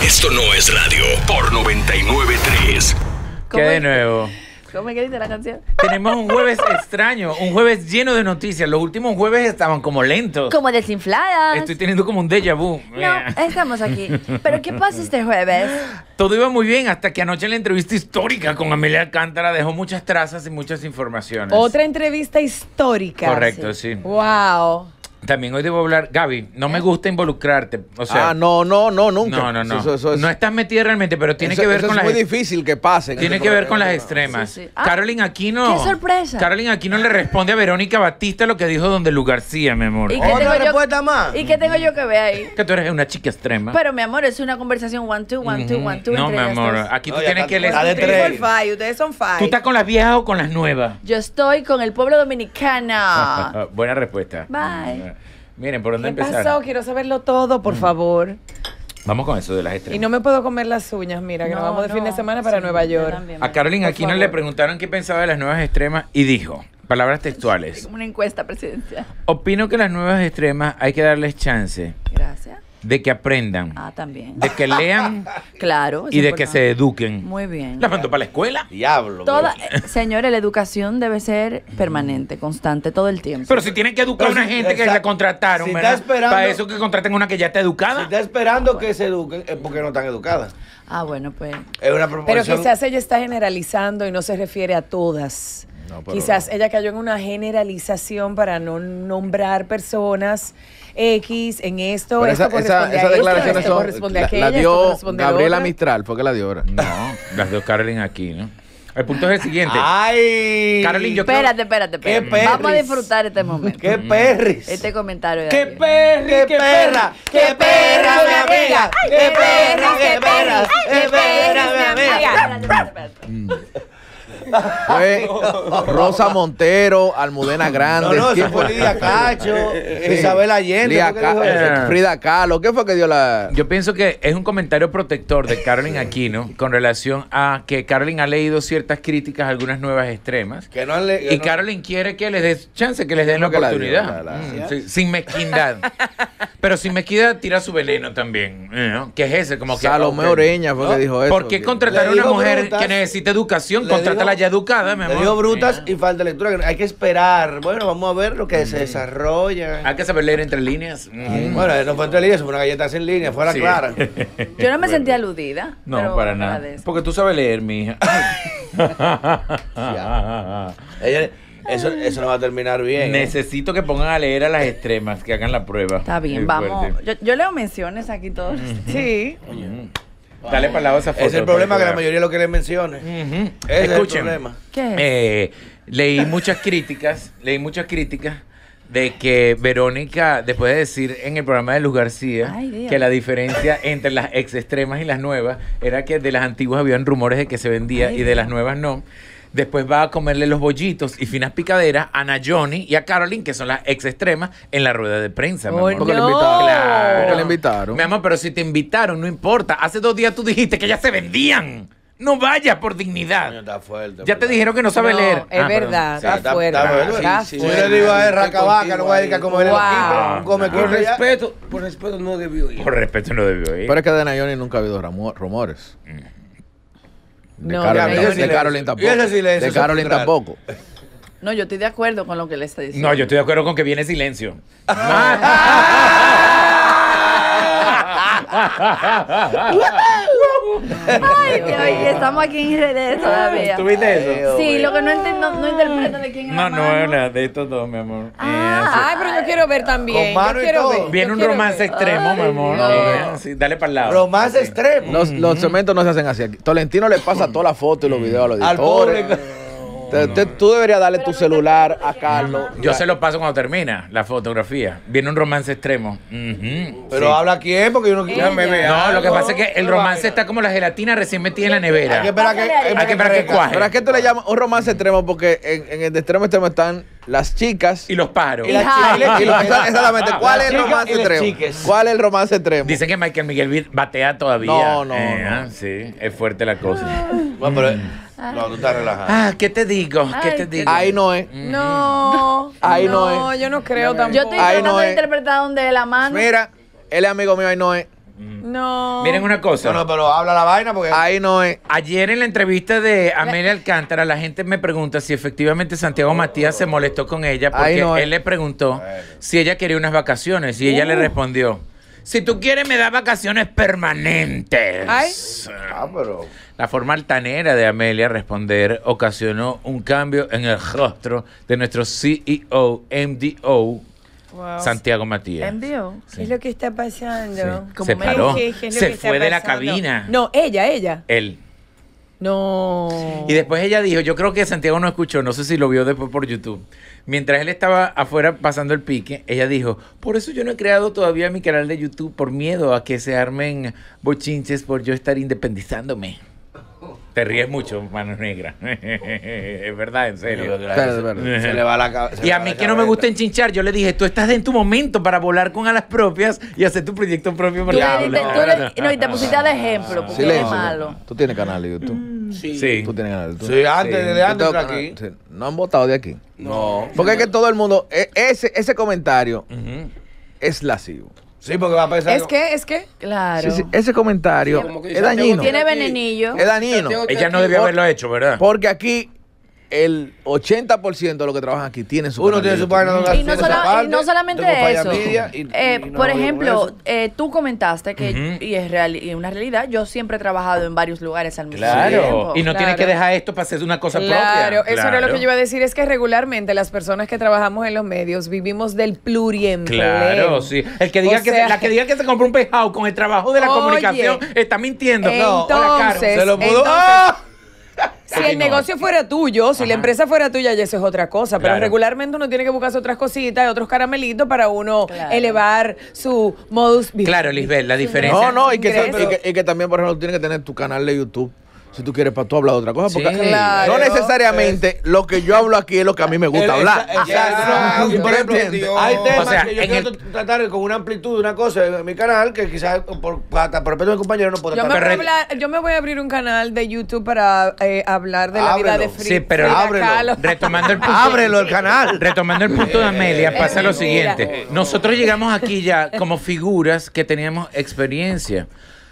Esto no es radio por 99.3. ¿Qué de nuevo? ¿Cómo es que dice la canción? Tenemos un jueves extraño, un jueves lleno de noticias. Los últimos jueves estaban como lentos. Como desinfladas. Estoy teniendo como un déjà vu. No, estamos aquí. ¿Pero qué pasa este jueves? Todo iba muy bien hasta que anoche la entrevista histórica con Amelia Alcántara dejó muchas trazas y muchas informaciones. Otra entrevista histórica. Correcto, sí. Wow. También hoy debo hablar, Gaby, no me gusta involucrarte. O sea, no, nunca. no. Eso es, no estás metida realmente, pero tiene que ver con es las... muy difícil que pase. Tiene que ver con las extremas. Sí. Caroline Aquino... ¡Qué sorpresa! Caroline Aquino le responde a Verónica Batista lo que dijo Don Lu García, mi amor. ¿Y qué tengo ¿Otra yo- respuesta más? ¿Y qué tengo yo que ver ahí? Que tú eres una chica extrema. Pero, mi amor, es una conversación one, two, one, two, one, two. No, entre mi ellas amor, dos. aquí tú No, ya tienes está- que leer. está de tres. Five, ustedes son five. ¿Tú estás con las viejas o con las nuevas? Yo estoy con el pueblo dominicano. Buena respuesta. Bye. Miren, ¿por dónde ¿Qué empezar? pasó? Quiero saberlo todo, por favor. Vamos con eso de las extremas. Y no me puedo comer las uñas, mira, que nos vamos de fin de semana para Nueva York. A Caroline Por Aquino favor. le preguntaron qué pensaba de las nuevas extremas y dijo, palabras textuales, Como una encuesta presidencial. opino que las nuevas extremas hay que darles chance Gracias. de que aprendan, Ah, también. de que lean Claro. es y de que importante. se eduquen. Muy bien. ¿La mandó para la escuela? Diablo. Toda, señores, la educación debe ser permanente, constante, todo el tiempo. Pero si tienen que educar a Pero una si- gente que la exacto. contrataron, Si ¿verdad? está esperando- Para eso que contraten una que ya está Si educada. está esperando que se eduquen, es porque no están educadas. Ah, bueno, pues. Es una Pero proporción. quizás ella está generalizando y no se refiere a todas. No, pero- Quizás ella cayó en una generalización para no nombrar personas X en esto. Pero esto esas corresponde a esto, declaraciones esto son. corresponde a La aquella, esto dio corresponde a lo Gabriela otro. Mistral, fue que la dio ahora. No, las dos Caroline aquí, ¿no? El punto es el siguiente. ¡Ay! Caroline, yo creo- Espérate. ¡Qué Vamos a perris! disfrutar este momento. ¡Qué perris! Este comentario de ¡Qué alguien. perri, ¡Qué perra! ¡Qué perra, mi amiga! ¡Qué perra, qué perra! ¡Qué perra, mi amiga! Espérate. Fue Rosa Montero, Almudena Grande. No, ¿quién eso fue Lidia Cacho, Isabel Allende. Lía ¿fue que dijo Ca- eso? Frida Kahlo. ¿Qué fue que dio la...? Yo pienso que es un comentario protector de Caroline Aquino con relación a que Caroline ha leído ciertas críticas a algunas nuevas extremas. Que no han le- Y no- Caroline quiere que les des chance, que les den la que la dio, oportunidad. Sí, sin mezquindad. Pero sin mezquindad tira su veneno también. ¿No? Que es ese, como que. Salomé ok. Oreña fue que dijo eso. ¿Por qué contratar Le a una dijo mujer brutas. que necesita educación? Le Contrátala dijo- ya educada, mi Le amor. digo brutas y falta de lectura. Que hay que esperar. Bueno, vamos a ver lo que se desarrolla. Hay que saber leer entre líneas. Bueno, no fue entre líneas, fue una galleta sin línea, fuera Sí. clara. Yo no me sentí aludida. No, pero para nada. agradezco. Porque tú sabes leer, mi hija. Eso no va a terminar bien. Necesito que pongan a leer a las extremas, que hagan la prueba. Está bien, Es vamos. fuerte. Yo leo menciones aquí todos. Sí. Dale para lado esa foto. Es el problema que la mayoría lo que les mencione. Ujú. Ese es el Escuchen, problema. ¿Qué es? leí muchas críticas de que Verónica, después de decir en el programa de Luz García Ay, Dios. que la diferencia entre las ex extremas y las nuevas era que de las antiguas habían rumores de que se vendía Ay, y de las nuevas no. Después va a comerle los bollitos y finas picaderas a Ana Johnny y a Caroline, que son las ex extremas, en la rueda de prensa. mi Oh, amor. Porque le No. invitaron. Claro. Porque le invitaron. Mi amor, pero si te invitaron, no importa. Hace 2 días tú dijiste que ya se vendían. No vayas por dignidad. Coño, está fuerte. Ya te ¿verdad? dijeron que no sabe No, leer. es Ah, verdad, perdón. está fuerte. Está Está Si yo fuerte. le digo a él, Estoy racabaca, no voy a ir a comer el Wow. equipo. Come Por quinto ya. respeto no debió ir. Por respeto no debió ir. Pero es que de Nayoni nunca ha habido rumores. De No, Caroline, de de Caroline tampoco. Y ese silencio De Caroline sepulcral. tampoco. No, yo estoy de acuerdo con lo que le está diciendo. No, yo estoy de acuerdo con que viene silencio. Ay, Dios, y estamos aquí en redes todavía. ¿Tuviste eso? Sí, lo que no entiendo, no interpreto de quién es No, la no mano. habla de estos dos, mi amor. Ay, pero yo quiero ver también. Con mano Yo y quiero todo. ver. Viene yo un quiero romance ver. extremo, mi amor. no. Sí, dale para el lado. Romance extremo. Los cementos no se hacen así. Aquí. Tolentino le pasa toda la foto y los videos a los Al editores. público. Tú deberías darle tu celular a Carlos. Yo se lo paso cuando termina la fotografía. Viene un romance extremo. Ujú, Pero sí. habla quién, porque yo no quiero. No, lo que pasa es que el romance está como la gelatina recién metida en la nevera. Hay que esperar que. Hay que esperar que cuaje. ¿Pero a qué tú le llamas un romance extremo? Porque en el de extremo están las chicas Y los pájaros. Y la Hija. chica- y los- exactamente. ¿Cuál es el Las chicas romance y las extremo? chiques. ¿Cuál es el romance extremo? Dicen que Michael Miguel batea todavía. No. Sí, es fuerte la cosa. Bueno, pero. No, tú estás relajado. Ah, ¿qué te digo? ¿Qué Ay, te qué- digo? Ahí no es. No. Ahí no No, es. yo no creo tampoco. Yo estoy Ahí tratando no de es. interpretar donde la mano. Mira, él es amigo mío, ahí no es. No. Miren una cosa. No, pero habla la vaina porque. Ahí no es. Ayer en la entrevista de Amelia Alcántara, la gente me pregunta si efectivamente Santiago Matías se molestó con ella porque Ahí no es. él le preguntó si ella quería unas vacaciones y ella le respondió, si tú quieres me das vacaciones permanentes. Ay. Pero. La forma altanera de Amelia responder ocasionó un cambio en el rostro de nuestro CEO, MDO, Wow. Santiago Matías. Envió. ¿Qué es lo que está pasando? Sí. Se paró, ¿Qué es lo se que está fue de la pasando? cabina. No, ella. Él. No. Y después ella dijo, yo creo que Santiago no escuchó, no sé si lo vio después por YouTube. Mientras él estaba afuera pasando el pique, ella dijo, por eso yo no he creado todavía mi canal de YouTube, por miedo a que se armen bochinches por yo estar independizándome. Te ríes mucho, mano negra. Es verdad, en serio. Se le va la cabeza. Y a mí que no me gusta enchinchar, yo le dije, tú estás en tu momento para volar con alas propias y hacer tu proyecto propio. Tú porque- no, y te pusiste de ejemplo, porque eres Silencio. malo. Tú tienes canal de YouTube. Sí. Tú tienes canal de YouTube. Sí, antes, desde Yo antes tengo de aquí. canal. Sí. No han votado de aquí. No. Porque es que todo el mundo, ese comentario Ujú. es lascivo. Sí, porque va a pensar. ¿Es que? Claro. Sí, ese comentario Sí, como que es Santiago dañino. Tiene venenillo. Es dañino. Ella no debió haberlo hecho, ¿verdad? Porque aquí el 80% de los que trabajan aquí tienen su Uno canal de tiene su YouTube. página donde Y no, hace esa y parte, no solamente tengo Falla eso. Media y no Por digo ejemplo, eso. tú comentaste que, Ujú. y es y una realidad, yo siempre he trabajado en varios lugares al mismo Claro. tiempo. Y no tienes Claro. que dejar esto para hacer una cosa Claro, propia. eso era lo que yo iba a decir, es que regularmente las personas que trabajamos en los medios vivimos del pluriempleo. Claro, sí. El que diga O sea, la que diga que se compró un pescado con el trabajo de la Oye, comunicación está mintiendo. entonces, hola, Caro. Se lo pudo. entonces, ¡Ah! Si el negocio fuera tuyo, si la empresa fuera tuya, ya eso es otra cosa. Pero Claro. regularmente uno tiene que buscarse otras cositas, otros caramelitos para uno Claro. elevar su modus vivendi. Claro, Lisbeth, la diferencia. No, y que, Ingreso. y que también, por ejemplo, tú tienes que tener tu canal de YouTube. Si tú quieres para tú hablar de otra cosa. Porque Sí. Claro. no necesariamente lo que yo hablo aquí es lo que a mí me gusta hablar. Exacto. Y por ejemplo, hay temas O sea, que yo en quiero tratar con una amplitud, una cosa en mi canal que quizás hasta por respeto de mi compañero no puedo Yo me, tratar. voy a yo me voy a abrir un canal de YouTube para hablar de la vida Ábrelo. de Frida. Sí, pero ábrelo. retomando el punto. Ábrelo el canal. Retomando el punto de Amelia, pasa lo mentira. siguiente. Nosotros llegamos aquí ya como figuras que teníamos experiencia.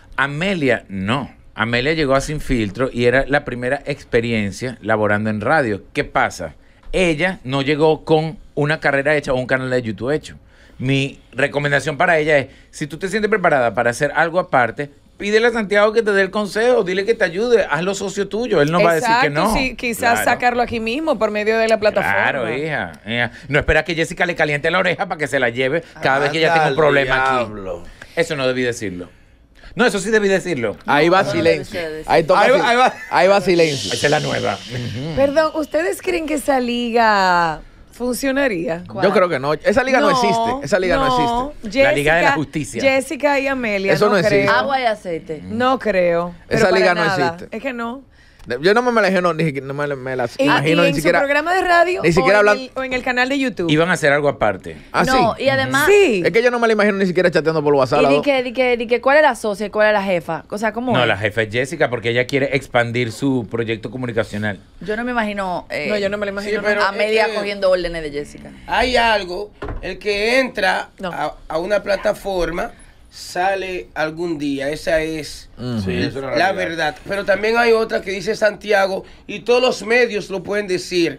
Amelia no. Amelia llegó a Sin Filtro y era la primera experiencia laborando en radio. ¿Qué pasa? Ella no llegó con una carrera hecha o un canal de YouTube hecho. Mi recomendación para ella es, si tú te sientes preparada para hacer algo aparte, pídele a Santiago que te dé el consejo, dile que te ayude, hazlo socio tuyo, él no va a decir que no. Sí, quizás Claro. sacarlo aquí mismo por medio de la plataforma. Claro, hija. No espera que Jessica le caliente la oreja para que se la lleve cada vez que ella tenga un Anda, problema diablo. aquí. Eso no debí decirlo. No, eso sí debí decirlo. Ahí va no silencio. debe ser. Ahí, toca Ahí va- ahí va. ahí va silencio. Esa es la nueva. Perdón, ¿ustedes creen que esa liga funcionaría? Yo creo que no. Esa liga no existe. Esa liga no existe. La Liga de la Justicia. Jessica y Amelia. Eso no existe. creo. Agua y aceite. No creo. Esa pero liga para no nada. existe. Es que no. Yo no me la imagino, ni siquiera, no me las ¿Y, imagino y ni en siquiera. su programa de radio ni siquiera o, hablan- o en el canal de YouTube? Iban a hacer algo aparte. Ah, No, sí. y además, Sí. Es que yo no me la imagino ni siquiera chateando por WhatsApp. y las di dos. que, ¿cuál es la socia y cuál es la jefa? O sea, ¿cómo No, es? la jefa es Jessica porque ella quiere expandir su proyecto comunicacional. Yo no me imagino No, yo no me lo imagino. Sí, pero- a media eh, cogiendo órdenes de Jessica. Hay algo, el que entra No. a una plataforma sale algún día. Esa es Sí, eso no es la realidad. verdad. Pero también hay otra que dice Santiago y todos los medios lo pueden decir.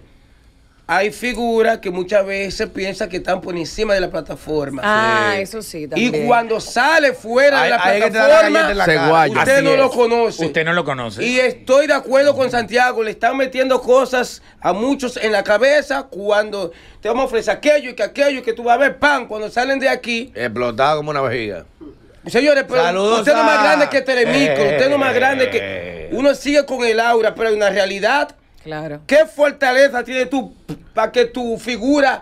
Hay figuras que muchas veces piensan que están por encima de la plataforma. Ah, eso sí, también. Y cuando sale fuera de la Ahí es que te da la galleta en plataforma, la cara. Seguayo. usted Así no es. lo conoce. Usted no lo conoce. Y estoy de acuerdo con Santiago, le están metiendo cosas a muchos en la cabeza cuando te vamos a ofrecer aquello y que tú vas a ver pan cuando salen de aquí. Explotado como una vejiga. Señores, pero Saludos usted no es más a- grande que Telemicro, usted no es más grande que... Uno sigue con el aura, pero hay una realidad. Claro. ¿Qué fortaleza tiene tú para que tu figura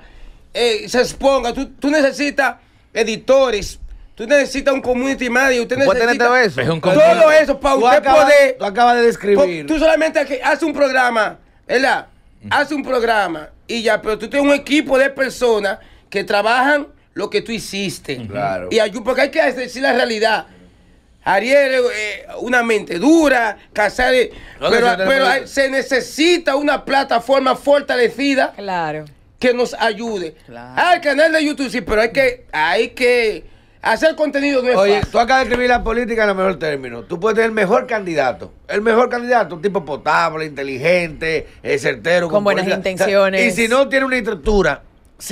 se exponga? Tú necesitas editores, tú necesitas un community manager, usted ¿Tú puedes tener necesita todo eso? Es un todo eso para usted poder... Tú acabas de describir. Tú solamente haces un programa, ¿verdad? Hace un programa y ya, pero tú tienes un equipo de personas que trabajan lo que tú hiciste. Claro. Y ayuda, porque hay que decir la realidad. Ariel, una mente dura, Casares, No, que se pero se necesita una plataforma fortalecida Claro. que nos ayude. Claro. Ah, el canal de YouTube, sí, pero hay que Hacer contenido no es Oye, fácil. tú acabas de escribir la política en el mejor término. Tú puedes tener el mejor candidato. El mejor candidato, un tipo potable, inteligente, certero. Con buenas política. intenciones. Y si no tiene una estructura,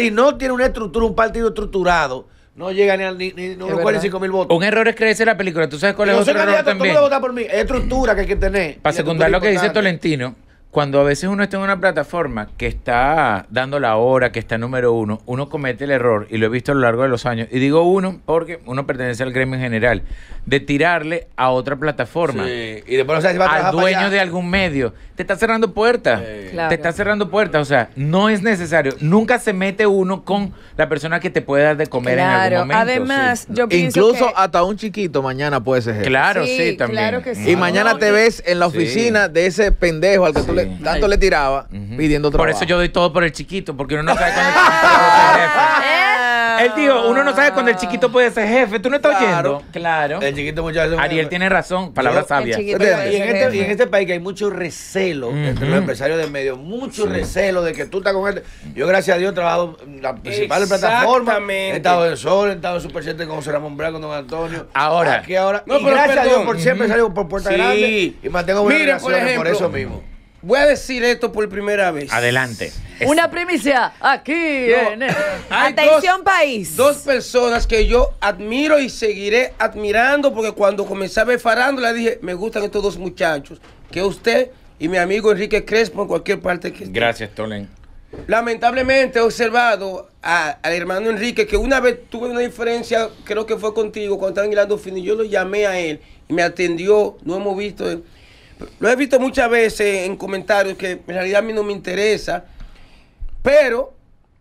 un partido estructurado, no llega ni no Es recuerden verdad. 5,000 votos. Un error es creerse la película. ¿Tú sabes cuál es Yo soy otro error candidato, todo el también? mundo vota por mí. Es estructura que hay que tener. Para Y la secundar lo que estructura dice importante. Tolentino, cuando a veces uno está en una plataforma que está dando la hora, que está número uno, uno comete el error, y lo he visto a lo largo de los años, y digo uno porque uno pertenece al gremio en general, de tirarle a otra plataforma. Sí, y después no sabes si va a Al trabajar para dueño allá. de algún medio. Te está cerrando puertas. Claro. Te está cerrando puertas. O sea, no es necesario. Nunca se mete uno con la persona que te puede dar de comer en Claro, algún momento. además, sí. yo pienso Incluso que... hasta un chiquito mañana puede ser jefe. Claro, Sí, sí, también. claro que sí. Y mañana No, te ves en la Sí. oficina de ese pendejo al que tú Sí. tanto le tiraba Ujú. pidiendo trabajo. Por eso yo doy todo por el chiquito, porque uno no sabe cuándo el chiquito puede ser jefe. Él dijo, uno no sabe cuándo el chiquito puede ser jefe. ¿Tú no estás Claro. oyendo? Claro. El chiquito muchas veces. Ariel tiene razón, palabra Yo- sabia. El chiquito- Y en, puede ser y en este país que hay mucho recelo entre los Ujú. empresarios de medios, mucho recelo de que tú estás con él. Yo, gracias a Dios, he trabajado en la principal plataforma. Exactamente. He estado en Sol, he estado en Super 7 con José Ramón Blanco, con Don Antonio. Ahora. Aquí ahora. No, y pero gracias a Dios perdón. por siempre salgo por puerta Sí. grande y mantengo buenas Miren, por relaciones por ejemplo, eso mismo. Voy a decir esto por primera vez. Adelante. Una primicia aquí en Hay Atención, país. Dos personas que yo admiro y seguiré admirando porque cuando comencé a ver farándula dije, me gustan estos dos muchachos, que usted y mi amigo Enrique Crespo en cualquier parte que esté. Gracias, Tolen. Lamentablemente he observado al hermano Enrique que una vez tuve una diferencia, creo que fue contigo, cuando estaban hilando fino, y yo lo llamé a él y me atendió, no hemos visto, lo he visto muchas veces en comentarios que en realidad a mí no me interesa, pero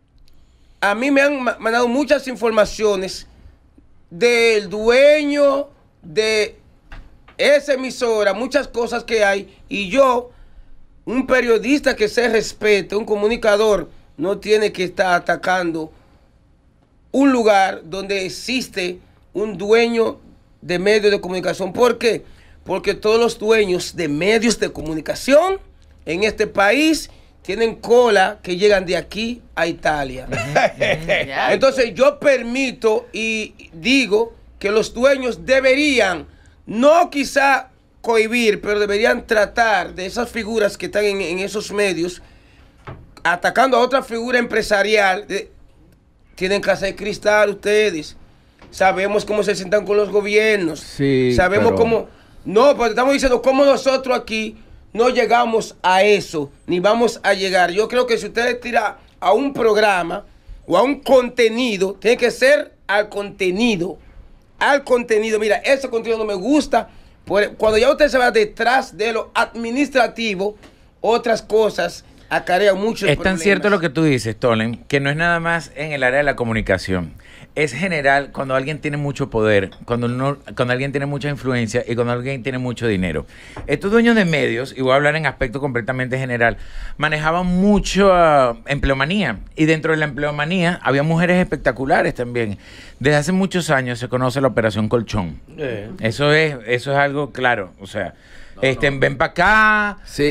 a mí me han mandado muchas informaciones del dueño de esa emisora, muchas cosas que hay, y yo, un periodista que se respete, un comunicador, no tiene que estar atacando un lugar donde existe un dueño de medios de comunicación. ¿Por qué? Porque todos los dueños de medios de comunicación en este país tienen cola que llegan de aquí a Italia. Entonces yo permito y digo que los dueños deberían, no quizá cohibir, pero deberían tratar de esas figuras que están en esos medios, atacando a otra figura empresarial. Tienen casa de cristal ustedes. Sabemos cómo se sientan con los gobiernos. Sí, Sabemos pero- cómo... No, pero estamos diciendo cómo nosotros aquí no llegamos a eso, ni vamos a llegar. Yo creo que si ustedes tiran a un programa o a un contenido, tiene que ser al contenido. Al contenido. Mira, ese contenido no me gusta. Cuando ya usted se va detrás de lo administrativo, otras cosas acarrean muchos Es tan problemas. cierto lo que tú dices, Tolen, que no es nada más en el área de la comunicación. Es general cuando alguien tiene mucho poder, cuando alguien tiene mucha influencia y cuando alguien tiene mucho dinero. Estos dueños de medios, y voy a hablar en aspecto completamente general, manejaban mucho empleomanía. Y dentro de la empleomanía había mujeres espectaculares también. Desde hace muchos años se conoce la Operación Colchón. Eso es algo claro. O sea, ven para acá. Si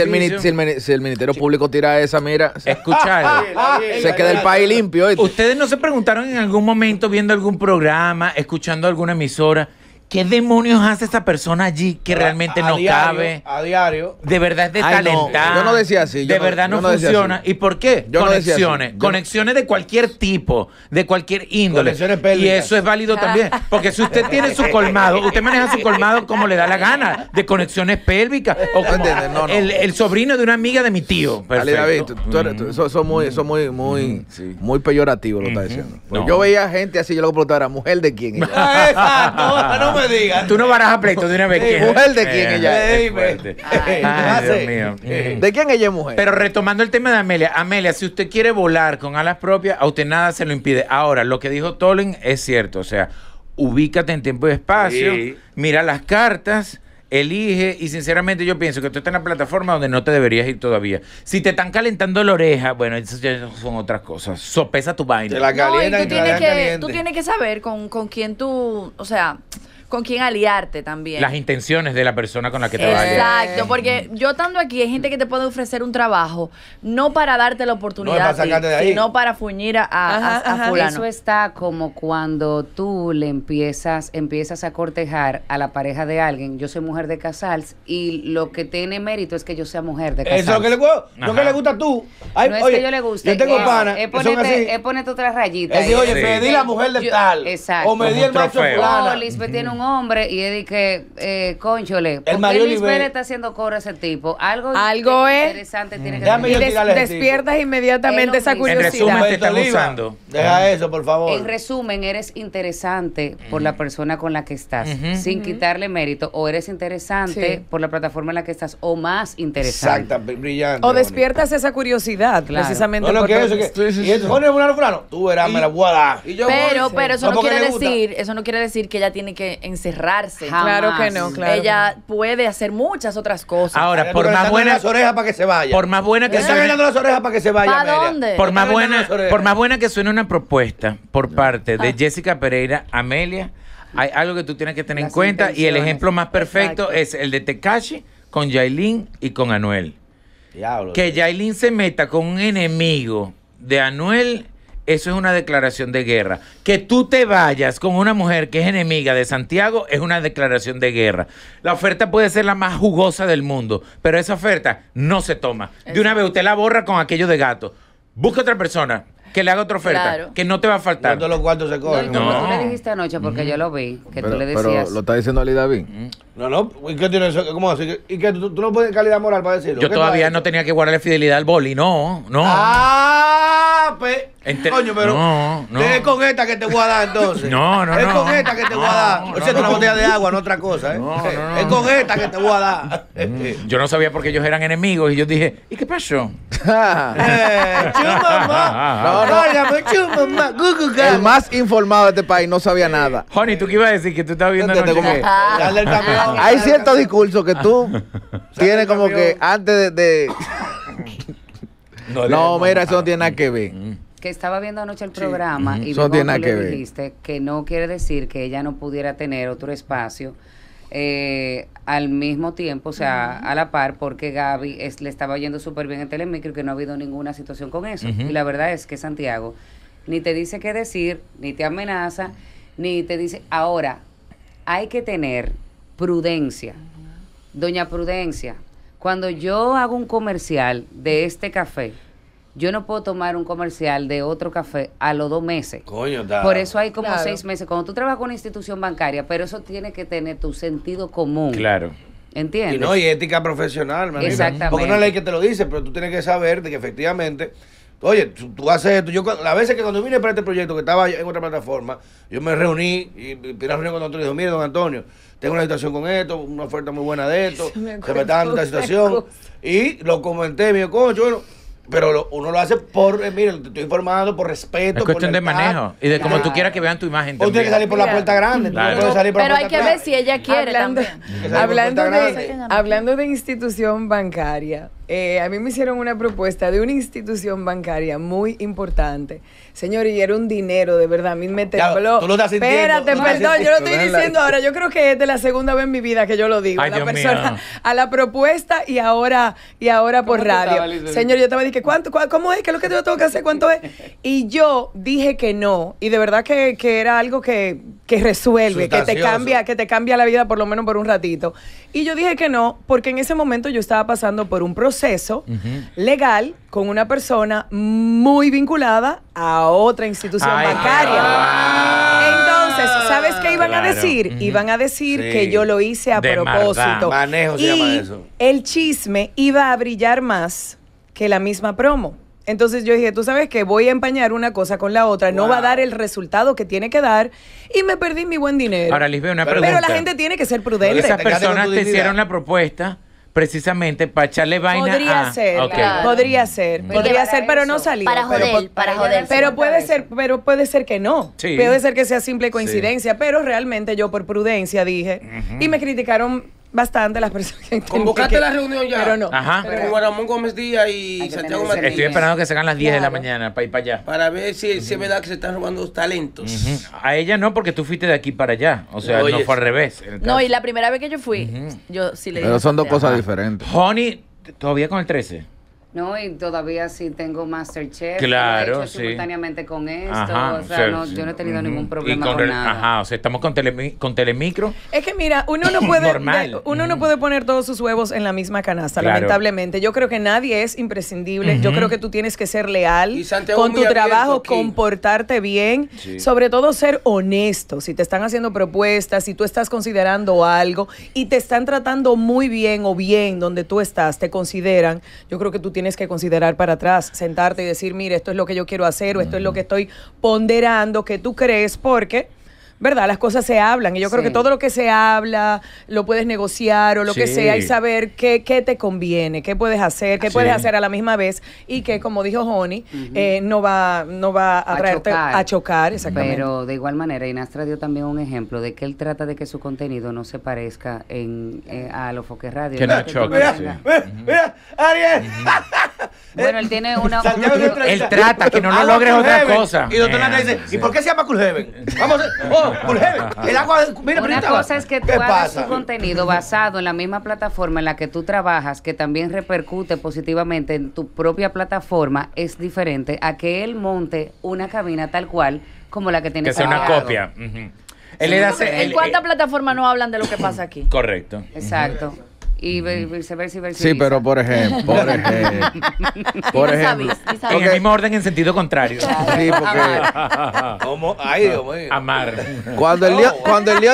el Ministerio Público tira esa, mira, Escuchar. se queda el país limpio. ¿oíste? ¿Ustedes no se preguntaron en algún momento viendo algún programa, escuchando alguna emisora, qué demonios hace esa persona allí que realmente no cabe? A diario. De verdad es de Ay, no, talentar. yo no decía así, yo De no- verdad yo no no decía funciona. así. ¿Y por qué? Yo no decía así. Conexiones. Yo no- Conexiones de cualquier tipo, de cualquier índole. Conexiones Y pélvicas. eso es válido también. Porque si usted tiene su colmado, usted maneja su colmado como le da la gana, de conexiones pélvicas. O como entiendes? No, no. El sobrino de una amiga de mi tío. Ale, David, Perfecto. son muy sí. muy peyorativo lo que estás diciendo. Pues No. yo veía gente así, yo lo preguntaba, ¿mujer de quién? Ella? Exacto, no me digas. Tú no barajas pleito de una vez. Sí, ¿quién? mujer de quién ella es es. fuerte. Ay, Ay, Dios mío. ¿De quién ella es mujer? Pero retomando el tema de Amelia, Amelia, si usted quiere volar con alas propias, a usted nada se lo impide. Ahora, lo que dijo Tolen es cierto, o sea, ubícate en tiempo y espacio, Sí. mira las cartas, elige, y sinceramente yo pienso que tú estás en una plataforma donde no te deberías ir todavía. Si te están calentando la oreja, bueno, eso ya son otras cosas. Sopesa tu vaina. Te la No, y calientan tú y te la tienes, dejan que, caliente. tú tienes que saber con quién tú, o sea, con quién aliarte también. Las intenciones de la persona con la que te vas a aliar. Exacto, porque yo estando aquí, hay gente que te puede ofrecer un trabajo, no para darte la oportunidad, No, es para sacarte de ahí. sino para fuñir a fulano. Eso está como cuando tú le empiezas a cortejar a la pareja de alguien. Yo soy mujer de Casals y lo que tiene mérito es que yo sea mujer de Casals. Eso es lo que le gusta a tú. Ay, No es oye, que yo le guste. Yo tengo panas que son así. Es ponerte otra rayita. Es decir, oye, Sí. me di la mujer de tal. Exacto. O me di Como el un macho trofeo. fulana. Lisbeth tiene un hombre y es de que, cónchole, El ¿por Mario qué Lisbeth Oliver. le está haciendo coro a ese tipo? Algo es- interesante tiene que Déjame Y yo tener. tirarle ese despiertas inmediatamente Es lo esa mismo. En curiosidad. resumen, te están Oliva, usando. Deja eso, por favor. En resumen, eres interesante por la persona con la que estás, sin quitarle mérito, o eres interesante Sí. por la plataforma en la que estás, o más interesante. Exacto, brillante. O despiertas esa curiosidad, Claro. precisamente. No, no, porque- que eso, que. Y eso, Jorge fulano, tú verás, me la voy a dar. Y yo Pero, voy- pero eso No, no porque quiere le gusta. decir, eso no quiere decir que ella tiene que encerrarse. Claro que no, claro. Ella puede hacer muchas otras cosas. Ahora, por Tú le más estás buena, dando las orejas para que se vaya. por más buena Le que están suene, dando las orejas para que se vaya. ¿Pa' Amelia. dónde? por más Le están dando buena, las orejas. por más buena que suene una propuesta por parte de Jessica Pereira, Amelia, hay algo que tú tienes que tener en Las cuenta y el intenciones. ejemplo más perfecto Exacto. es el de Tekashi con Yailin y con Anuel. Diablo. Que Yailin se meta con un enemigo de Anuel, eso es una declaración de guerra. Que tú te vayas con una mujer que es enemiga de Santiago es una declaración de guerra. La oferta puede ser la más jugosa del mundo, pero esa oferta no se toma. De una vez usted la borra con aquello de gato. Busca otra persona que le haga otra oferta, Claro. que no te va a No faltar. todos los cuartos se No, y cogen. como No. tú le dijiste anoche, porque yo lo vi, que Pero, tú le pero decías. lo está diciendo Ali David. No, ¿y qué tiene eso? ¿Cómo así? ¿Y que tú no puedes calidad moral para decirlo? Yo ¿Qué todavía tú has no hecho? tenía que guardarle fidelidad al boli, no. Ah, pues. Coño, pero. No. Es con esta que te voy a dar entonces. No. Es con esta que te voy a dar. No, O sea, es una no. botella de agua, no otra cosa, ¿eh? No. Es con esta que te voy a dar. Yo no sabía por qué ellos eran enemigos y yo dije, ¿y qué pasó? Chumamá. No, no. Válgame, chumamá. El más informado de este país no sabía nada. Honey, ¿tú qué ibas a decir? Que tú estabas viendo ¿Entiendes? anoche. Como que Dale el camión. hay ciertos discursos que tú tienes como que antes de no, mira, eso no tiene nada que ver. Que estaba viendo anoche el programa y Eso no luego tiene tú nada le que ver. dijiste que no quiere decir que ella no pudiera tener otro espacio al mismo tiempo, o sea, a la par, porque Gaby le estaba yendo súper bien en Telemicro y que no ha habido ninguna situación con eso. Y la verdad es que Santiago ni te dice qué decir, ni te amenaza, ni te dice... Ahora, hay que tener prudencia. Doña Prudencia, cuando yo hago un comercial de este café, yo no puedo tomar un comercial de otro café a los 2 meses. Coño, está. Por eso hay como Claro. 6 meses. Cuando tú trabajas con una institución bancaria, pero eso tiene que tener tu sentido común. Claro. ¿Entiendes? Y no, y ética profesional, manita. Exactamente. Porque no es ley que te lo dice, pero tú tienes que saber de que efectivamente, oye, tú haces esto. Yo, las veces que cuando vine para este proyecto, que estaba en otra plataforma, yo me reuní y vi una reunión con Antonio y dijo, mire, don Antonio, tengo una situación con esto, una oferta muy buena de esto, Se me se me está dando esta acuerdo situación. una cosa. Y lo comenté, me dijo, concho, bueno, pero uno lo hace por, mire, te estoy informando, por respeto. Es cuestión de por lealtad. manejo y de como Claro. tú quieras que vean tu imagen O tienes que también. salir por la Mira. puerta grande, tú no Claro. puedes salir por la Pero hay puerta que atrás. ver si ella quiere Hablando, también. hablando, Puerta de, Grande. hablando de institución bancaria, a mí me hicieron una propuesta de una institución bancaria muy importante. Señor, y era un dinero, de verdad, a mí me Ya, tembló. tú lo estás sintiendo, Espérate, tú lo estás perdón, yo lo estoy sintiendo. diciendo ahora. Yo creo que es de la segunda vez en mi vida que yo lo digo. Ay, a la Dios persona, mío. a la propuesta y ahora por tú radio. estabas, Liz? Señor, yo estaba diciendo, ¿cómo es? ¿Qué es lo que yo tengo que hacer? ¿Cuánto es? Y yo dije que no. Y de verdad que era algo que resuelve, Sustancioso. que te cambia la vida por lo menos por un ratito. Y yo dije que no, porque en ese momento yo estaba pasando por un proceso legal con una persona muy vinculada a otra institución Ay, bancaria. Entonces, ¿sabes qué iban a Claro. decir? Ujú. Iban a decir Sí. que yo lo hice a De propósito. maldad. Manejo se y llama eso. el chisme iba a brillar más que la misma promo. Entonces yo dije, tú sabes que voy a empañar una cosa con la otra, no va a dar el resultado que tiene que dar y me perdí mi buen dinero. Ahora, Lisbeth, una Pero pregunta. Pero la gente tiene que ser prudente. Esas Te quedaste con personas tu te dignidad. hicieron la propuesta precisamente para echarle vaina Podría a... ser, Ok. Claro. podría ser, Pero podría para ser, pero no eso, salió. para Pero joder, para joder. Pero puede ser que no. Sí. Puede ser que sea simple coincidencia, pero realmente yo por prudencia dije, y me criticaron bastante las personas que Convocaste la reunión ya. Pero no. Ajá. pero Con Ramón Gómez Díaz y Hay que Santiago tener Martínez. Estoy esperando que se hagan las 10 de la Claro. mañana para ir para allá. Para ver si es verdad que se están robando los talentos. Ujú. A ella no, porque tú fuiste de aquí para allá. O sea, Oye, no fue al revés. el No, caso. y la primera vez que yo fui, yo sí le dije. Pero son dos Santiago. cosas diferentes. Honey, todavía con el 13. No, y todavía sí tengo Masterchef. Claro, lo he hecho sí. simultáneamente con esto. Ajá, o sea, no, yo no he tenido ningún problema con nada. Ajá, o sea, estamos con Telemicro. Es que mira, uno no puede Normal. uno no puede poner todos sus huevos en la misma canasta, Claro. lamentablemente. Yo creo que nadie es imprescindible. Yo creo que tú tienes que ser leal Y Santiago con tu muy abierto trabajo, aquí. comportarte bien, sobre todo ser honesto. Si te están haciendo propuestas, si tú estás considerando algo y te están tratando muy bien o bien donde tú estás, te consideran, yo creo que tú tienes que considerar para atrás, sentarte y decir, mire, esto es lo que yo quiero hacer o esto es lo que estoy ponderando, que tú crees, porque ¿verdad? Las cosas se hablan y yo creo Sí. que todo lo que se habla lo puedes negociar o lo que Sí. sea y saber qué te conviene, qué puedes hacer, qué Sí. puedes hacer a la misma vez y que, como dijo Honey, no va a traerte a chocar, exactamente. Pero de igual manera, Inastra dio también un ejemplo de que él trata de que su contenido no se parezca a los Foques Radio. Que no tú choque, tengas- sí. Mira, Ariel. Bueno, él tiene una... Santiago en otra Él lista. trata que no lo Agua logres Cool otra Heaven. cosa. Y doctor Nata dice, Sí. ¿y por qué se llama Cool Heaven? Vamos a Cool Heaven. El agua, mira, Una ahorita va. cosa es que tú ¿Qué hagas pasa? tu contenido basado en la misma plataforma en la que tú trabajas, que también repercute positivamente en tu propia plataforma, es diferente a que él monte una cabina tal cual como la que tiene Que sea una Santiago. copia. Ujú. Él le hace. ¿En cuántas plataformas no hablan de lo que pasa aquí? Correcto. Exacto. Y viceversa y Sí, pero por ejemplo, Ni sabes, ni sabes. En el mismo orden en sentido contrario. Sí, porque ¿Cómo? Ay, Dios mío. Amar. cuando el lío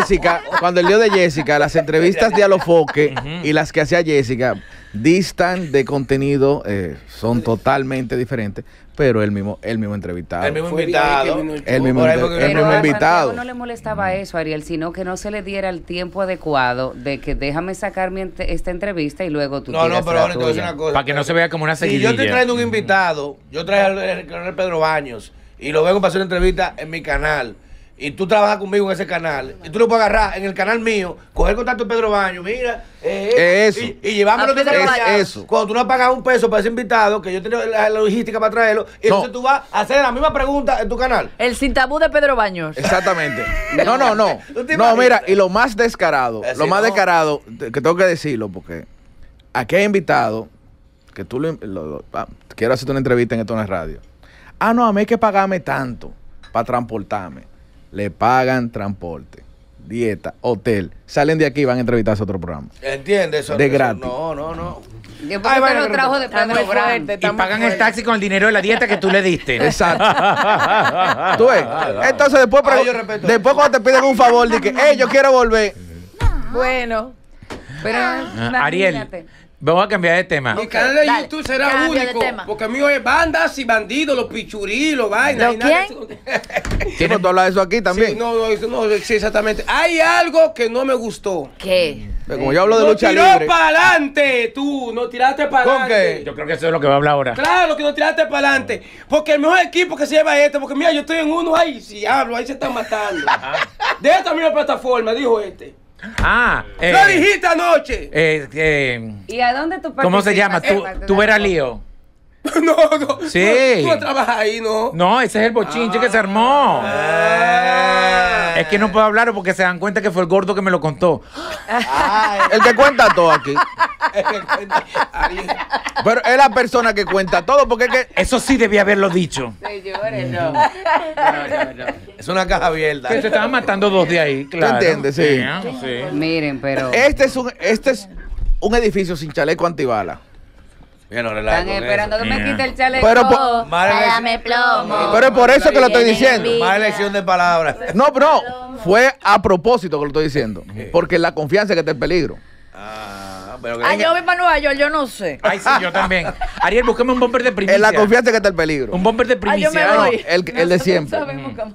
de Jessica, las entrevistas de Alofoque y las que hacía Jessica distan de contenido, son totalmente diferentes, pero el mismo entrevistado. El mismo Fue invitado. bien que vino el El mismo, Por ahí el porque- mismo a invitado. Santiago no le molestaba eso, Ariel, sino que no se le diera el tiempo adecuado de que déjame sacar esta entrevista y luego tú No, tiras pero la ahora te voy a decir tuya. una cosa. Para que no se vea como una Si yo estoy seguidilla. trayendo un invitado, yo traje al coronel Pedro Baños y lo vengo para hacer una entrevista en mi canal. Y tú trabajas conmigo en ese canal. Y tú lo puedes agarrar en el canal mío, coger contacto de Pedro Baños, mira. Eso. Y llevármelo A Pedro desde Baños. allá. Eso. Cuando tú no pagas un peso para ese invitado, que yo tengo la logística para traerlo, y No. entonces tú vas a hacer la misma pregunta en tu canal. El sin tabú de Pedro Baños. Exactamente. No. ¿Tú te No, imaginas? mira, y lo más descarado, Así lo más no. descarado, que tengo que decirlo, porque aquí hay invitado que tú quiero hacerte una entrevista en esto en la radio. Ah, no, a mí hay que pagarme tanto para transportarme. Le pagan transporte, dieta, hotel. Salen de aquí y van a entrevistarse a otro programa. ¿Entiendes? Eso, De eso gratis. No. Yo Ay, porque vaya, lo que trajo no- de Está muy Pedro Brand. fuerte, Y está muy pagan el fuerte. taxi con el dinero de la dieta que tú le diste. Exacto. ¿Tú ves? Entonces después, Ay, yo respeto después cuando te piden un favor, de que, yo quiero volver. Bueno, Pero Ariel, imagínate. vamos a cambiar de tema. Mi canal de Dale, YouTube será cambia de único. tema. Porque mío es bandas y bandidos, los pichurí, los vainas. ¿Los y nada. ¿Tienes tú hablas de eso aquí también? Sí, no, eso no, sí, exactamente. Hay algo que no me gustó. ¿Qué? Pero como yo hablo de No lucha tiró libre. para adelante, tú, no tiraste para ¿Con adelante. Yo creo que eso es lo que va a hablar ahora. Claro que no tiraste para adelante. Porque el mejor equipo que se lleva este, porque mira, yo estoy en uno, ay, si hablo, ahí se están matando. De esta misma plataforma, dijo este. Ah, Lo dijiste anoche. ¿Y a dónde tú ¿cómo se llama? participas? ¿Tú verás lío? No. Sí. Tú no trabajas ahí, ¿no? No, ese es el bochinche que se armó. Ah. Es que no puedo hablar porque se dan cuenta que fue el gordo que me lo contó. El que cuenta todo aquí. Ariel. Pero es la persona que cuenta todo, porque es que Eso sí debía haberlo dicho. Señores, no. Es una caja abierta. Que se estaban matando dos de ahí, claro. entiendes? Sí. Sí. Miren, pero este es un edificio sin chaleco antibala. Bien, no relaja están con esperando eso. que me Yeah. quite el chaleco. Pero por- Dame plomo. Pero es por eso que lo estoy diciendo. Mala elección de palabras. No, fue a propósito que lo estoy diciendo. Porque la confianza que está en peligro. Pero Ah, yo voy para Nueva York, yo no sé. Ay, sí, yo también. Ariel, búscame un bumper de primicia. En la confianza que está el peligro. Un bumper de Ah, yo primicia. me Ay, voy. El de siempre. Sabemos cómo.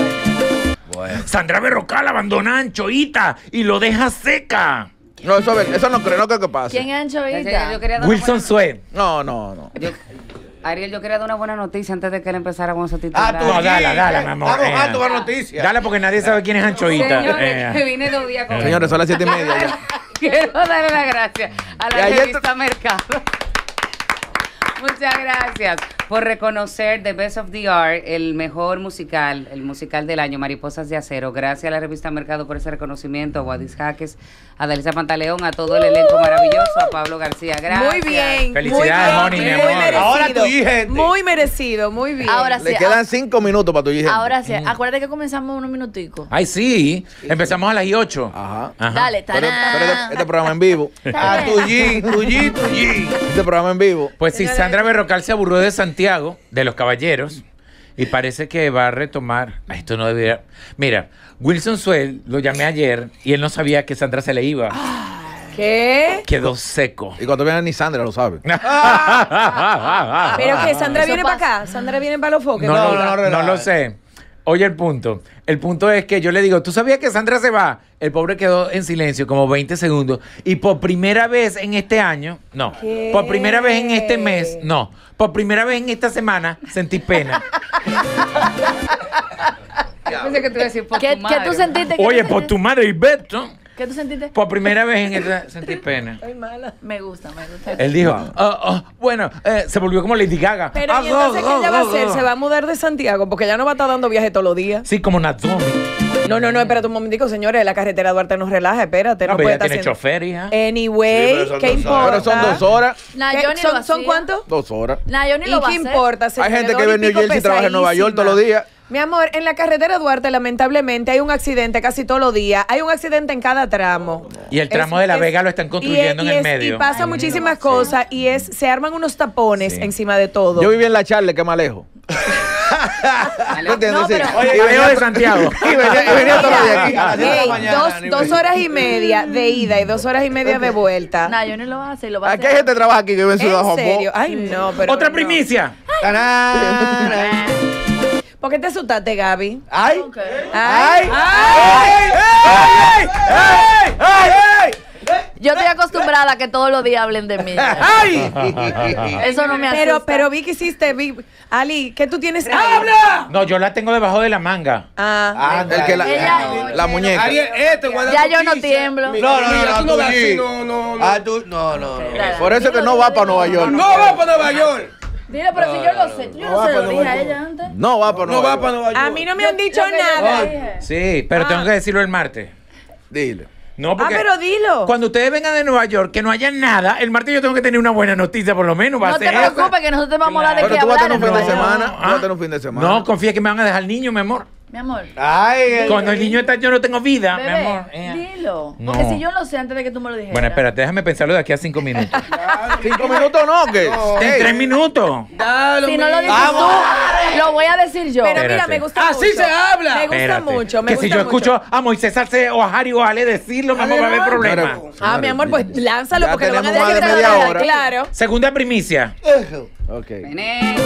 Sandra Berrocal abandona a Anchoita y lo deja seca. No, eso no creo que pase. ¿Quién es Anchovita? Yo quería dar una Wilson buena- Sue. No. Ariel, yo quería dar una buena noticia antes de que él empezara con esos titulares. tú No, dala, sí, mi amor. Estamos hartos de noticias. Dale porque nadie sabe quién es Anchoita. Señores, que vine 2 días con Señores, son las 7:30 ya. Quiero darle las gracias a la Y ayer revista Mercado. Muchas gracias por reconocer The Best of the Art, el mejor musical, el musical del año, Mariposas de Acero. Gracias a la revista Mercado por ese reconocimiento, a Wadis Jaques, a Dalisa Pantaleón, a todo el elenco maravilloso, a Pablo García. Gracias. Muy bien. Felicidades, muy Moni, bien, mi muy amor. merecido. Ahora tu gente. Muy merecido, muy bien. Ahora sí. Le quedan 5 minutos para tu hija. Ahora sí. Acuérdate que comenzamos unos minuticos. Ay, sí. Empezamos a las 8. Ajá. Dale, Pero tarán. este programa en vivo. A tu G. Este programa en vivo. Pues sí, Sandra Berrocal se aburrió de Santiago, de los caballeros, y parece que va a retomar. Esto no debería. Mira, Wilson Suel lo llamé ayer y él no sabía que Sandra se le iba. ¿Qué? Quedó seco. Y cuando viene ni Sandra lo sabe. Pero que Sandra Eso viene para pasa. acá. Sandra viene para los foques. No lo sé. Oye, el punto. El punto es que yo le digo, ¿tú sabías que Sandra se va? El pobre quedó en silencio como 20 segundos. Y por primera vez en este año, no. ¿Qué? Por primera vez en este mes, no. Por primera vez en esta semana, sentí pena. Yo pensé que te iba a decir por ¿Qué tu madre. tú sentiste? ¿Qué Oye, tú por sentiste? tu madre y Beto. ¿Qué tú sentiste? Por primera vez en esta sentí pena. Ay, mala. Me gusta, me gusta. Él dijo, bueno, se volvió como Lady Gaga. Pero ¿y entonces qué ella va a hacer? ¿Se va a mudar de Santiago? Porque ella no va a estar dando viajes todos los días. Sí, como Natsume. No, espérate un momentico, señores. La carretera Duarte nos relaja, espérate. No, No, pero puede ella estar tiene haciendo... chofer, hija. Anyway, Sí, pero son ¿qué 2 importa? horas. Pero son 2 horas. Nah, ¿Qué? yo ni lo ¿Son hacía. cuánto? 2 horas. Nah, yo ni ¿Y lo va a qué hacer. importa? Hay señores? gente que 2 ve en New y pico Jersey y trabaja en Nueva York todos los días. Mi amor, en la carretera Duarte, lamentablemente, hay un accidente casi todos los días. Hay un accidente en cada tramo. Y el tramo de La Vega lo están construyendo en el medio. Y pasa muchísimas cosas y se arman unos tapones Sí. encima de todo. Yo viví en la Charle, que más lejos. ¿No entiendes? No, Sí. pero- Oye, Alejo de Santiago. Y venía todos los días aquí. A las 10 de la Ey, mañana, ni 2 ve. horas y media de ida y 2 horas y media de vuelta. Nah, yo ni lo voy a hacer. Lo va a Aquí hacer. hay gente que trabaja aquí que vive en Ciudad ¿En Juan serio? Bo. Ay, no, pero Otra no. primicia. Tanana. ¿Por qué te asustaste, Gaby? Ay. Ok. Ay, ¡Ay! Yo estoy acostumbrada a que todos los días hablen de mí. ¡Ay! Eso no me asusta. pero vi que hiciste, Ali, ¿qué tú tienes ahí? ¡Habla! No, yo la tengo debajo de la manga. Ah, El que Ella- la muñeca. Ariel, guarda Ya tu yo no pizza. tiemblo. No, Mira, tú no tú das sí. así, no. Ah, tú, no. Por eso que no va para Nueva York. No va para Nueva York. Dile, pero si yo lo sé. Yo no se lo dije a ella antes. No va para No Nueva va York. para Nueva York. a mí no me han dicho Lo que yo nada. dije. Sí, pero tengo que decirlo el martes. Dile. No, porque pero dilo. cuando ustedes vengan de Nueva York, que no haya nada, el martes yo tengo que tener una buena noticia por lo menos. Va No a te ser esa. preocupes que nosotros te vamos a dar de Pero qué tú vas a hablar. tener un fin de en Nueva York. semana. Tú vas a tener un fin de semana. No, confía que me van a dejar niño, mi amor. Mi amor. Ay, Cuando el niño está, yo no tengo vida, mi Bebé, amor. dilo. No. Porque si yo lo sé antes de que tú me lo dijeras. Bueno, espérate, déjame pensarlo de aquí a 5 minutos. 5 minutos no, que. En 3 minutos. Dale, Si no lo dices Vamos. tú, lo voy a decir yo. Pero mira, Espérate. me gusta Así mucho. se habla. Me gusta Espérate. mucho, me que gusta si yo mucho. escucho a Moisés Arce o a Harry o a Ale decirlo, mi amor, va a haber problema. Ah, mi amor, pues lánzalo Ya porque lo van a tenemos decir más de que te media lo hora. claro. Segunda primicia. Ok. Vení.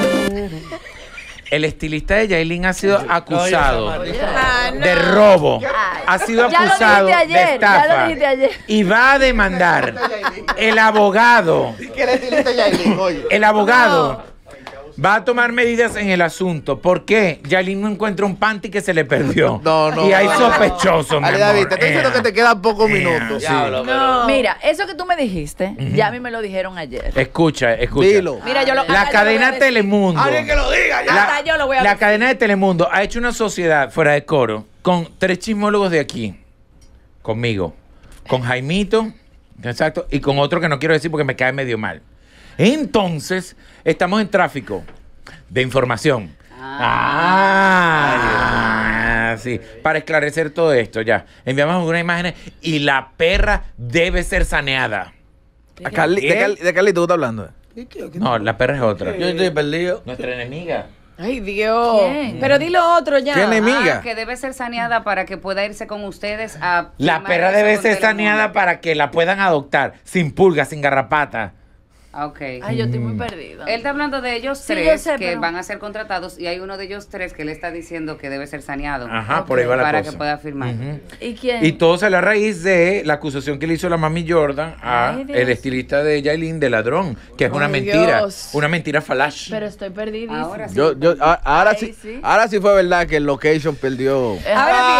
El estilista de Yailin ha sido acusado Ah, no. de robo. Ay. Ha sido Ya lo acusado dijiste ayer, de estafa. ya lo dijiste ayer. Y va a demandar. El abogado. El abogado va a tomar medidas en el asunto. ¿Por qué? Yailin no encuentra un panty que se le perdió. No. Y hay sospechosos, mi Ale, amor. David, te estoy diciendo que te quedan pocos minutos. Sí. No. Mira, eso que tú me dijiste, ya a mí me lo dijeron ayer. Escucha. Dilo. Mira, yo lo La hasta yo lo voy a cadena decir. Telemundo. Alguien que lo diga, ya. Hasta yo lo voy a La decir. cadena de Telemundo ha hecho una sociedad fuera de coro con 3 chismólogos de aquí. Conmigo. Con Jaimito. Exacto. Y con otro que no quiero decir porque me cae medio mal. Entonces, estamos en tráfico de información. Sí. Para esclarecer todo esto, ya. Enviamos algunas imágenes y la perra debe ser saneada. ¿De Carlito tú estás hablando? No, la perra es otra. Yo estoy perdido. Nuestra enemiga. Ay, Dios. ¿Quién? Pero dilo otro ya. ¿Qué enemiga? Que debe ser saneada para que pueda irse con ustedes a... La filmar perra eso debe con ser Telemundo. saneada para que la puedan adoptar, sin pulgas, sin garrapata. Ok. Ay, yo estoy muy perdida. Él está hablando de ellos Sí, 3 yo sé, que pero- van a ser contratados y hay uno de ellos 3 que le está diciendo que debe ser saneado. Ajá, por ahí va la para cosa. que pueda firmar. Ujú. ¿Y quién? Y todo sale a raíz de la acusación que le hizo la mami Jordan a Ay, Dios. el estilista de Yailin de ladrón, que es una Ay, mentira, Dios. una mentira falaz. Pero estoy perdidísima. Ahora sí. Ahora Ay, sí, sí. ahora sí fue verdad que el location perdió. Ahora bien,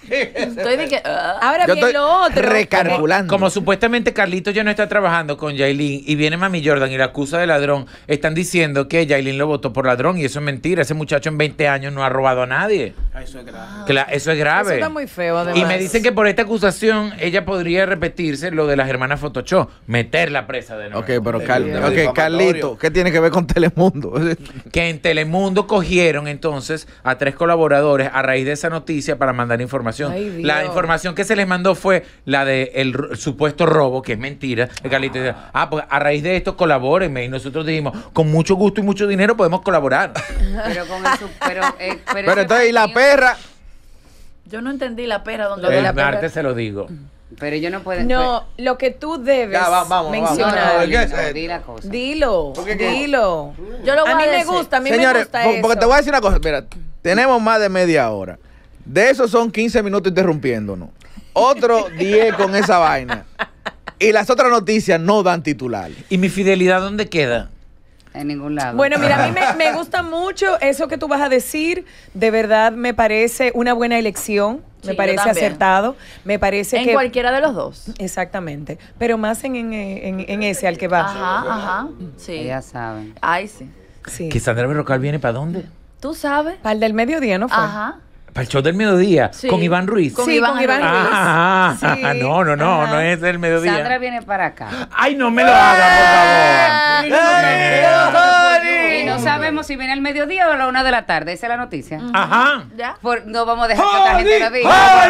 Estoy de que... Ahora Yo bien, estoy lo otro. recalculando. Como supuestamente Carlito ya no está trabajando con Yailin y viene Mami Jordan y la acusa de ladrón, están diciendo que Yailin lo votó por ladrón y eso es mentira. Ese muchacho en 20 años no ha robado a nadie. Eso es grave. Eso es grave. Eso está muy feo, además. Y me dicen que por esta acusación ella podría repetirse lo de las hermanas Photoshop, meterla presa de nuevo. Ok, pero Difamatorio. Carlito, ¿qué tiene que ver con Telemundo? Que en Telemundo cogieron entonces a 3 colaboradores a raíz de esa noticia para mandar información. Ay, Dios. La información que se les mandó fue la de el supuesto robo, que es mentira. El Carlito dice, pues a raíz de esto colabórenme. Y nosotros dijimos, con mucho gusto y mucho dinero podemos colaborar. Pero con eso, Pero entonces, ¿y la perra? Yo no entendí la pera donde... Lo de El la perra. martes se lo digo. Pero yo no puedo. No, lo que tú debes Ya, vamos. mencionar. ¿Qué es No, esto? di la cosa. Dilo, dilo. Yo lo voy A mí a me decir. gusta, a mí me Señores, gusta porque eso. te voy a decir una cosa. Mira, tenemos más de media hora. De esos son 15 minutos interrumpiéndonos. Otro 10 con esa vaina. Y las otras noticias no dan titular. ¿Y mi fidelidad dónde queda? En ningún lado. Bueno, mira, a mí me gusta mucho eso que tú vas a decir. De verdad me parece una buena elección. Sí, Me yo parece también. acertado. Me parece En que... cualquiera de los dos. Exactamente. Pero más en ese al que va. Ajá. Sí. Ellas saben. Ay, sí. Sí. ¿Que Sandra Berrocal viene para dónde? ¿Tú sabes? Para el del mediodía, ¿no fue? Ajá. Para el show del mediodía, Sí. con Iván Ruiz. Con Sí, Iván con Iván Ruiz. Ruiz. Ah, Sí. no Ajá. es del mediodía. Sandra viene para acá. Ay, no me lo haga, por favor. Y no sabemos si viene al mediodía o a la 1 de la tarde. Esa es la noticia. Ajá. ¿Ya? No vamos a dejar que otra gente lo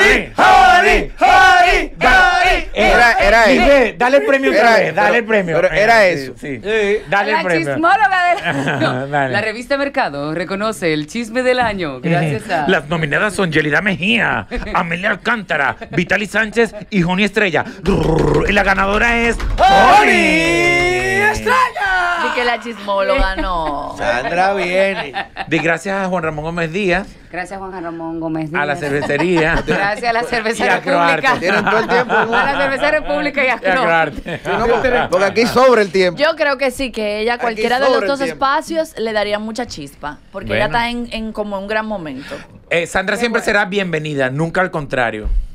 diga. Era él. Miguel, dale el premio otra Era- vez, dale el premio. pero era eso. Sí. Dale el La premio. chismóloga de No, Dale. la revista Mercado reconoce el chisme del año. Gracias a... Las nominadas son Yelida Mejía, Amelia Alcántara, Vitali Sánchez y Joni Estrella. Y la ganadora es Joni Estrella. Y que la chismóloga no. Sandra viene. De gracias a Juan Ramón Gómez Díaz, Gracias Juan Ramón Gómez a la Díaz. cervecería. Gracias a la Cerveza Y a República. Croarte. Tienen todo el tiempo. A la Cerveza República y a Y a Croarte. Croarte. Porque aquí sobra el tiempo. Yo creo que sí, que ella cualquiera de los sobra el dos tiempo. espacios le daría mucha chispa. Porque Bueno. ella está en como un gran momento. Sandra siempre será bienvenida, nunca al contrario.